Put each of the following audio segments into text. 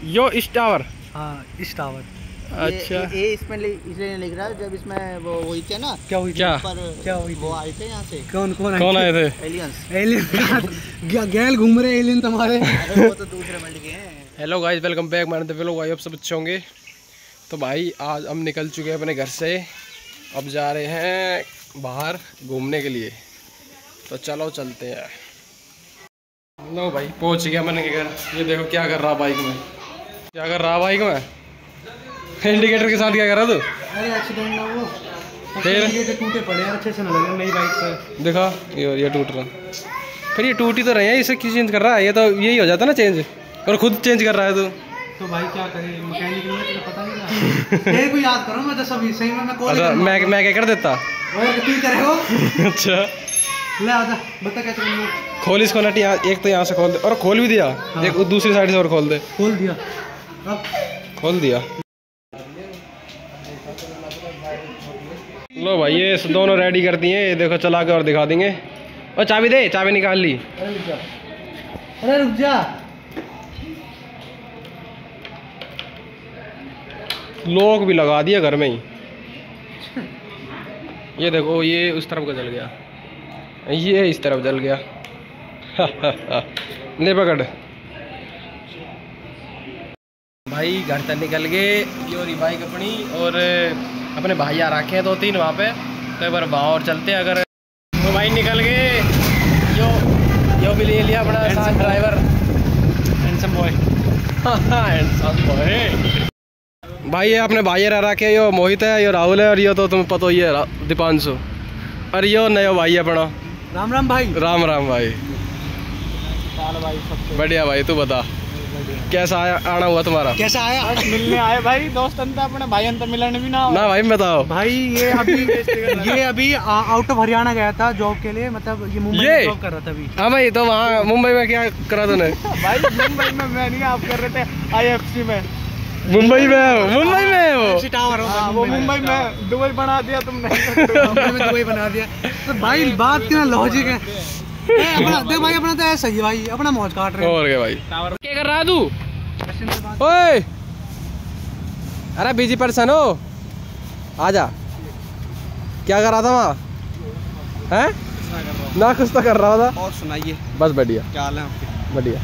यो इस टावर। हाँ इस टावर। अच्छा ये इसमें इसलिए लिख रहा है जब इसमें वो हुई थी ना। क्या हुई? क्या क्या हुई? वो आए थे यहाँ से। कौन आए थे? एलियंस। एलियन गैल घूम रहे एलियन तुम्हारे। अरे वो तो दूसरे वर्ल्ड के हैं। Hello guys, welcome back my the vlog. आप सब अच्छे होंगे। तो भाई आज हम निकल चुके हैं अपने घर से, अब जा रहे हैं बाहर घूमने के लिए। तो चलो चलते हैं। लो भाई पहुंच गया मैंने घर। ये देखो क्या कर रहा बाइक में, क्या कर रहा बाइक में। इंडिकेटर के साथ क्या कर रहा तू? अरे एक्सीडेंट ना वो फिर ये टूटे पड़े हैं, अच्छे से ना लगे नई बाइक पे। देखा ये टूट रहा। फिर ये टूट ही तो रहे हैं, इसे क्यों चेंज कर रहा है? ये तो यही हो जाता ना चेंज, और खुद चेंज कर रहा है तू। तो भाई क्या करे, मैकेनिक में तुझे पता नहीं ना। तेरे को याद करो मैं तो सभी सही में कॉल। अच्छा मैं क्या कर देता? और तू करे हो। अच्छा ले आजा, बता कैसे करना है। खोल इसको नट, एक तो यहाँ से खोल दे, और खोल भी दिया। हाँ। एक दूसरी साइड से और खोल दे। खोल दिया, अब खोल दिया। लो भाई ये दोनों रेडी कर दिए, ये देखो चला के और दिखा देंगे। और चाबी दे, चाबी निकाल ली। अरे रुक जा। लोग भी लगा दिया घर में ही। ये देखो ये उस तरफ का जल गया, ये इस तरफ जल गया। ले पकड़ भाई, घर तक निकल गए। ये और बाइक अपनी, और अपने भाई आ रखे हैं 2-3 वहाँ पे। तो एक बार वहाँ और चलते हैं। अगर तो भाई निकल गए। यो भी ले लिया अपना साथ driver, handsome boy. Handsome boy भाई। ये अपने भाई रह रखे, यो मोहित है, यो राहुल है, और यो तो तुम्हें पता ही है दीपांशु। और यो नयो भाई अपना। राम राम भाई। राम राम भाई। बढ़िया भाई, तू बता कैसा आना हुआ तुम्हारा? कैसा आया? मिलने आए भाई, दोस्त अपने भाई अंतर मिलने भी ना भाई बताओ भाई। ये अभी आउट ऑफ हरियाणा गया था जॉब के लिए, मतलब ये मुंबई में जॉब कर रहा था अभी। हाँ भाई, तो वहाँ मुंबई में क्या करा तूने? भाई मुंबई में मैं नहीं, आप कर रहे थे IFC में। मुंबई में है वो टावर हो वो मुंबई में दुबई बना दिया तुमने। मुंबई में दुबई बना दिया। तो भाई बात क्या लॉजिक है। अपना देख भाई, अपना तो ऐसा ही है भाई, अपना मौज काट रहे हैं। और क्या भाई, क्या कर रहा है तू? ओए अरे बिजी पर्सन हो, आजा। क्या कर रहा था वहाँ? हैं ना, कुछ तो कर रहा था। और सुनाइए। बस बढ़िया। क्या हाल है आपके? बढ़िया।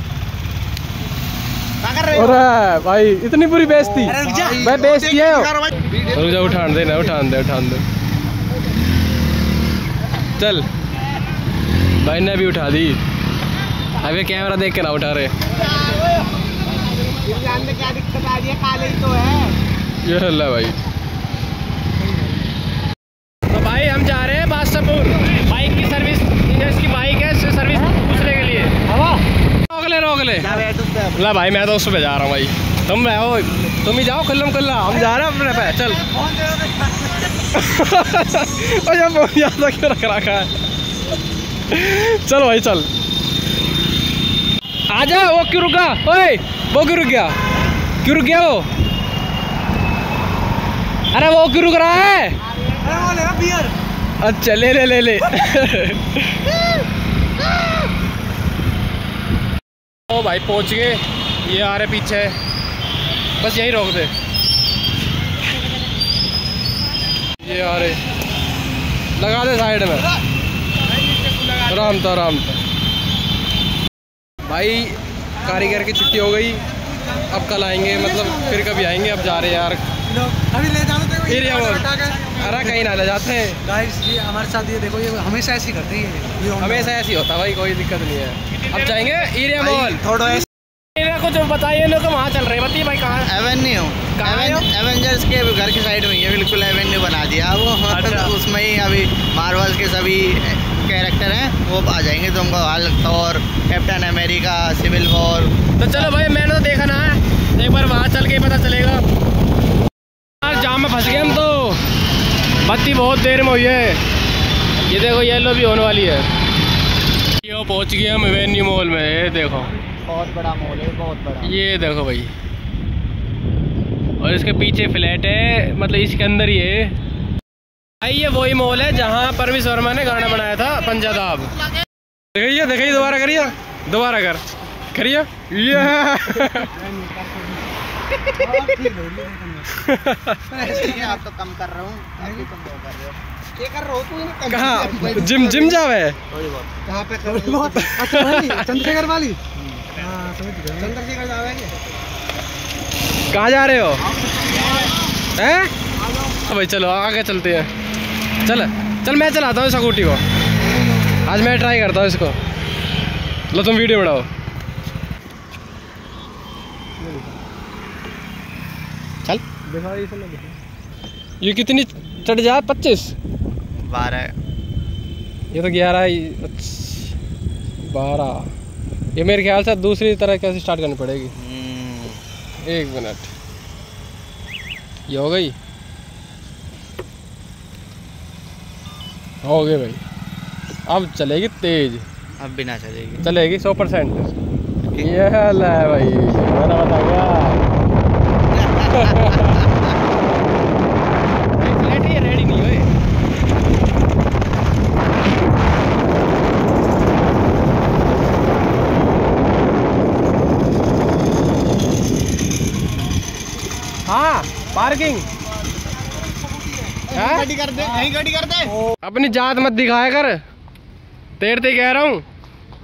क्या कर रहे हो? अरे भाई इतनी बुरी बेइज्जती भाई, बेइज्जती है। रुक जा, उठान दे ना, उठान दे। चल भाई ने भी उठा दी। अबे कैमरा देख के ना उठा रहे। क्या दिक्कत आ रही है? काले ही तो है ये हल्ला भाई। तो भाई हम जा रहे हैं बादशाहपुर। बाइक की सर्विस, इसकी बाइक है, सर्विस पूछने के लिए। रोक ले ला भाई, मैं तो उस पे जा रहा हूँ भाई। तुम रहो, तुम ही जाओ खुल्लम खुल्ला, हम जा रहे हैं अपने पे। चल याद क्यों रख रखा है? चल भाई चल, आजा। वो क्यों रुका? ओए वो क्यों रुक गया? क्यों रुक गया वो? अरे वो क्यों रुक रहा है? अरे वो ले बियर। अच्छा ले। ओ भाई पहुंच गए। ये आ रहे पीछे, बस यहीं रोक दे। ये आ रहे, लगा दे साइड में। आराम था भाई। कारीगर की छुट्टी हो गई, अब कल आएंगे, मतलब फिर कभी आएंगे। अब जा रहे यार, अभी ले जाते एरिया मोल। अरे कहीं ना ले जाते हैं गाइस। ये हमारे साथ, ये देखो, ये हमेशा ऐसे ही करते हैं। ये हमेशा ऐसे ही होता भाई, कोई दिक्कत नहीं है। अब जाएंगे एरिया मॉल। थोड़ा एरिया को जो बताइए लोग वहाँ चल रहे हैं। बताइए भाई कहाँ? एवेन्यू, एवेंजर्स के घर की साइड में ही है, बिल्कुल एवेन्यू बना दिया वो। अच्छा। उसमें ही अभी मार्वल्स के सभी कैरेक्टर हैं, वो आ जाएंगे तुमको। Hulk, Thor, Captain America, civil war. तो चलो भाई, मैंने तो देखा ना है, एक बार वहाँ चल के पता चलेगा। यार जाम में फंस गए हम तो, बत्ती बहुत देर में हुई है। ये देखो येलो भी होने वाली है। ये पहुँच गए हम एवेन्यू मॉल में। ये देखो बहुत बड़ा मॉल है, बहुत बड़ा। ये देखो भाई, और इसके पीछे फ्लैट है, मतलब इसके अंदर ही है भाई। ये वही मॉल है जहाँ परवेश वर्मा ने गाना बनाया था पंजाब। देखिए दोबारा करिए, दोबारा कर। करिए ये आप तो कम कर रहा हूँ, आप भी कम कर रहे हो। क्या कर रहे हो तू? कहाँ जिम जावे कहाँ पे अच्छा भाई चंद्रशेखर वाली। हाँ समझ गया, चंद्रशेखर जाएंगे। कहाँ जा रहे हो हैं? भाई चलो आगे चलते हैं। चल मैं चलाता हूँ स्कूटी को, आज मैं ट्राई करता हूँ इसको। लो तुम वीडियो बनाओ। चल ये कितनी चढ़ जाए? 25 12 ये तो 11 12। ये मेरे ख्याल से दूसरी तरह कैसे स्टार्ट करनी पड़ेगी। 1 मिनट ये हो गई, हो गए भाई। अब चलेगी तेज, अब बिना चलेगी 100%। ये हाल है भाई, मैंने बताऊंगा। रेडी नहीं हुए। हाँ पार्किंग गाड़ी कर दे, यहीं गाड़ी कर दे। अपनी जात मत दिखाया कर, तैरते कह रहा हूँ।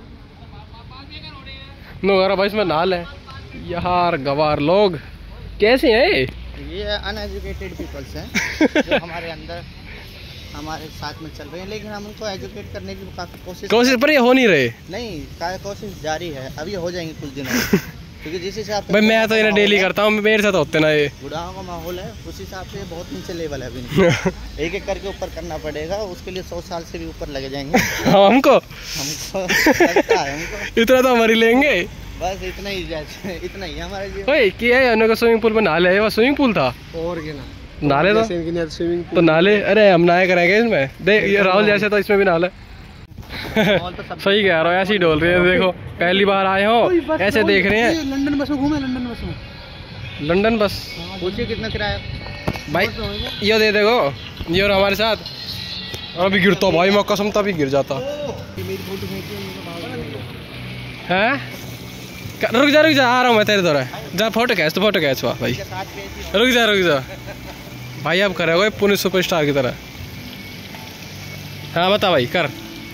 नो भाई इसमें नाल है यार। गवार लोग कैसे हैं ये अनएजुकेटेड पीपल्स हैं जो हमारे अंदर हमारे साथ में चल रहे हैं, लेकिन हम उनको एजुकेट करने की काफी कोशिश पर ये हो नहीं रहे। नहीं, कोशिश जारी है, अभी हो जाएंगे कुछ दिनों में। क्योंकि जिस हिसाब से भाई मैं तो इन्हें डेली करता हूँ, मेरे साथ होते ना ये बुढ़ाओं का माहौल है, उस हिसाब से बहुत नीचे लेवल है अभी। एक एक करके ऊपर करना पड़ेगा, उसके लिए 100 साल से भी ऊपर लगे जाएंगे। हमको लगता है हमको इतना तो हमारी लेंगे। बस इतना ही इतना ही हमारे लिए। ओए क्या है उन्होंने स्विमिंग पूल में नहा ले? वो स्विमिंग पूल था और क्या नाले तो नाले। अरे हम नहाए करेंगे इसमें। देख ये राहुल जैसे तो इसमें भी नाले। सही कह रहा हो, ऐसे ही डोल रहे हैं। देखो पहली बार आए हो ऐसे देख रहे हैं। लंदन बस में घूमे, लंदन बस में। लंदन बस पूछिए कितना किराया भाई। ये दे देखो, ये और हमारे साथ। अभी गिरता भाई, मैं कसम तभी गिर जाता है। रुक जा आ रहा हूँ मैं तेरे द्वारा। जा फोटो खींच हुआ भाई। रुक जा भाई। अब करेगा पुलिस सुपरस्टार की तरह। हाँ बता भाई कर।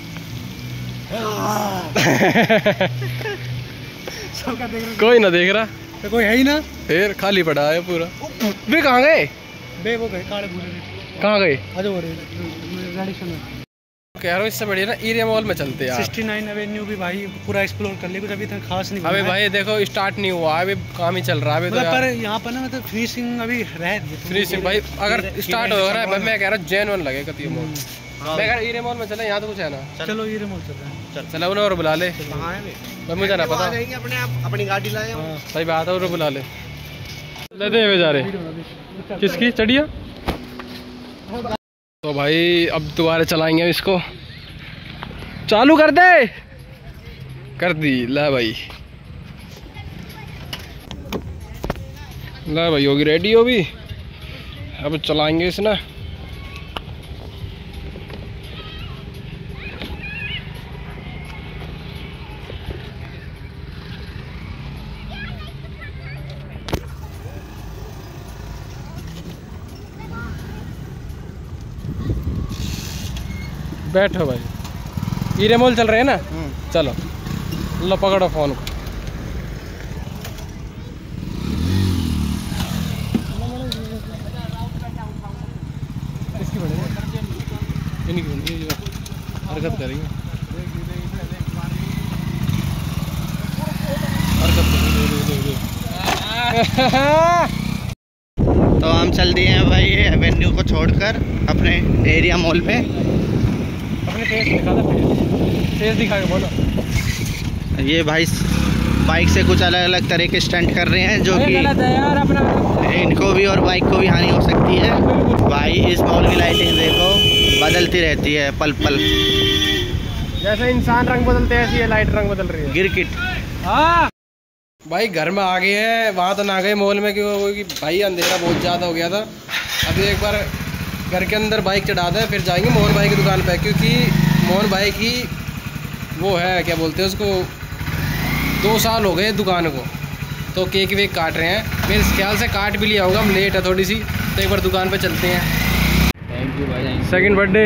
कोई ना देख रहा, तो कोई है ही ना, फिर खाली पड़ा है पूरा। वे कहाँ गए? बे वो गए काले भूरे। कहाँ गए? अरे वो रेडिशन में कह रहा हूँ इससे बढ़िया ना एरिया मॉल में चलते हैं। 69 एवेन्यू भी भाई पूरा एक्सप्लोर कर ले, कुछ अभी तक खास नहीं। अबे भाई देखो स्टार्ट नहीं हुआ, अभी काम ही चल रहा है अभी तो। पर यहाँ पर ना मतलब फिनिशिंग अभी रह फिनिशिंग भाई अगर स्टार्ट हो रहा है। मैं कह रहा हूँ जेन्युइन लगेगा तो ये मॉल। मैं कह रहा एरिया मॉल में चले, यहाँ तो कुछ है ना। चलो एरिया मॉल चल रहे हैं। चलो उन्हें और बुला ले भाई, मुझे ना पता। अपने आप अपनी गाड़ी लाए भाई बात है, बुला ले लेते हैं बेचारे। किसकी चढ़िया? तो भाई अब दोबारा चलाएंगे इसको। चालू कर दे। कर दी। ला भाई होगी रेडी हो भी। अब चलाएंगे इसे ना। बैठो भाई, एरिया मॉल चल रहे हैं ना। चलो लो पकड़ो फोन को। हरकत करेंगे, तो हम चल दिए हैं भाई एवेन्यू को छोड़कर अपने एरिया मॉल पे। अपने फेस दिखा के बोलो। ये भाई बाइक से कुछ अलग अलग तरह के स्टंट कर रहे हैं जो कि यार अपना इनको भी और बाइक को भी हानि हो सकती है। भाई इस मॉल की लाइटिंग देखो, बदलती रहती है पल पल। जैसे इंसान रंग बदलते हैं ऐसी ये लाइट रंग बदल रही है। गिरकिट। हाँ भाई घर में आ गए हैं, वहाँ तो ना गए मॉल में क्योंकि भाई अंधेरा बहुत ज़्यादा हो गया था। अभी एक बार घर के अंदर बाइक चढ़ा दें, फिर जाएंगे मोहन भाई की दुकान पे, क्योंकि मोहन भाई की वो है क्या बोलते हैं उसको, 2 साल हो गए दुकान को, तो केक वेक काट रहे हैं। मेरे ख्याल से काट भी लिया होगा, हम लेट है थोड़ी सी, तो एक बार दुकान पे चलते हैं। थैंक यू भाई। Second birthday.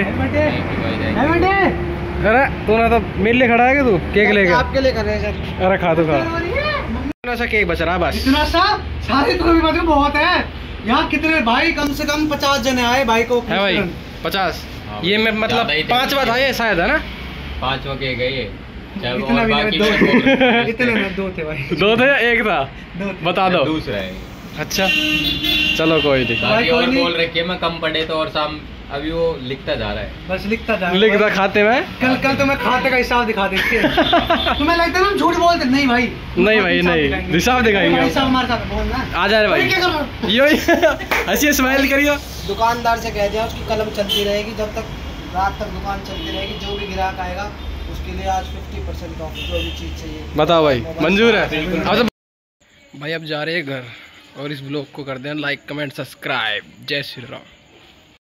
अरे तू ना तो मेरे लिए खड़ा है क्या तू केक लेके? आपके लिए कर रहे हैं सर। अरे खा तो खा। इतना सा केक बच रहा बस। इतना सा सारे तो भी मतलब बहुत है। यहाँ कितने भाई, कम से कम 50 जने आए भाई को है भाई 50। ये मैं मतलब 5वां था ये शायद, है ना? 5वां केक है ये। इतना भी नहीं, 2 इतने में 2 थे भाई। 2 थे या 1 था? 2 थे। बता दो। दूसरा है। अच्छा चलो कोई नहीं। बाकी और बोल रखे मैं कम पढ़े तो, और शाम अभी वो लिखता जा रहा है। बस लिखता जा। लिखता खाते में। कल तो मैं खाते का हिसाब दिखा देंगे। तुम्हें लगता है ना हम झूठ बोलते? नहीं भाई, नहीं भाई नहीं, हिसाब दिखाएंगे। हिसाब हमारे साथ बोलना। आ जा रहे भाई। यो ऐसी स्माइल करियो। दुकानदार से कह दिया उसकी कलम चलती रहेगी जब तक रात तक दुकान चलती रहेगी। जो भी ग्राहक आएगा उसके लिए आज 50% ऑफ, जो भी चीज़ चाहिए। बताओ भाई, मंजूर है? अब भाई अब जा रहे हैं घर, और इस ब्लॉग को कर दें लाइक कमेंट सब्सक्राइब। जय श्री राम।